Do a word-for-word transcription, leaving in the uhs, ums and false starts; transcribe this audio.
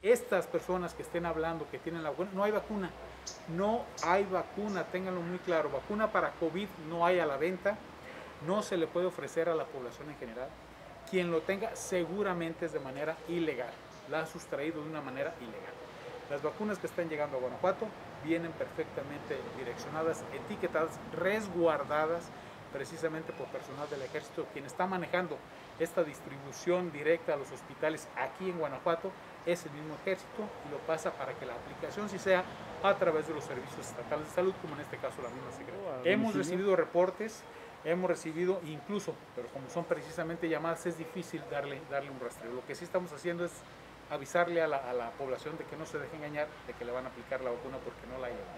Estas personas que estén hablando que tienen la vacuna, no hay vacuna, no hay vacuna, ténganlo muy claro, vacuna para COVID no hay a la venta, no se le puede ofrecer a la población en general. Quien lo tenga seguramente es de manera ilegal, la ha sustraído de una manera ilegal. Las vacunas que están llegando a Guanajuato vienen perfectamente direccionadas, etiquetadas, resguardadas precisamente por personal del ejército. Quien está manejando esta distribución directa a los hospitales aquí en Guanajuato es el mismo ejército y lo pasa para que la aplicación sí sea a través de los servicios estatales de salud, como en este caso la misma Secretaría. Oh, hemos recibido reportes, hemos recibido incluso, pero como son precisamente llamadas, es difícil darle, darle un rastreo. Lo que sí estamos haciendo es avisarle a la, a la población de que no se deje engañar, de que le van a aplicar la vacuna porque no la llevan.